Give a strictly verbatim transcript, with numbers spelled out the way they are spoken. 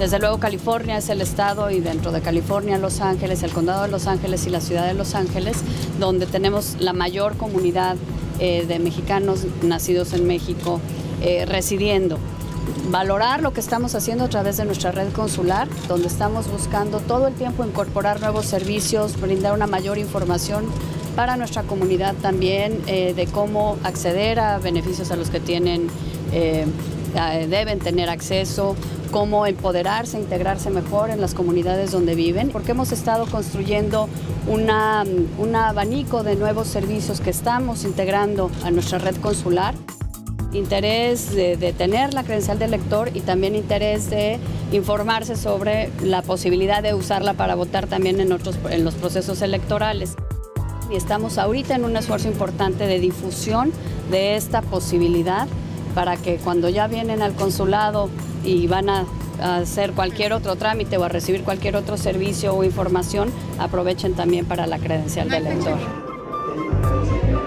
Desde luego California es el estado y dentro de California Los Ángeles, el condado de Los Ángeles y la ciudad de Los Ángeles, donde tenemos la mayor comunidad eh, de mexicanos nacidos en México eh, residiendo. Valorar lo que estamos haciendo a través de nuestra red consular, donde estamos buscando todo el tiempo incorporar nuevos servicios, brindar una mayor información para nuestra comunidad también eh, de cómo acceder a beneficios a los que tienen, eh, deben tener acceso, cómo empoderarse, integrarse mejor en las comunidades donde viven, porque hemos estado construyendo una, un abanico de nuevos servicios que estamos integrando a nuestra red consular. Interés de, de tener la credencial de elector y también interés de informarse sobre la posibilidad de usarla para votar también en, otros, en los procesos electorales. Y estamos ahorita en un esfuerzo importante de difusión de esta posibilidad para que cuando ya vienen al consulado y van a, a hacer cualquier otro trámite o a recibir cualquier otro servicio o información, aprovechen también para la credencial de elector.